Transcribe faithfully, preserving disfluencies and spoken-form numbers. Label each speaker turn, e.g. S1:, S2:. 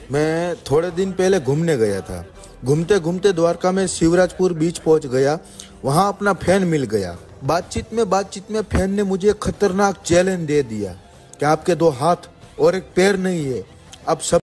S1: मैं थोड़े दिन पहले घूमने गया था। घूमते घूमते द्वारका में शिवराजपुर बीच पहुंच गया। वहां अपना फैन मिल गया। बातचीत में बातचीत में फैन ने मुझे खतरनाक चैलेंज दे दिया कि आपके दो हाथ और एक पैर नहीं है, अब सब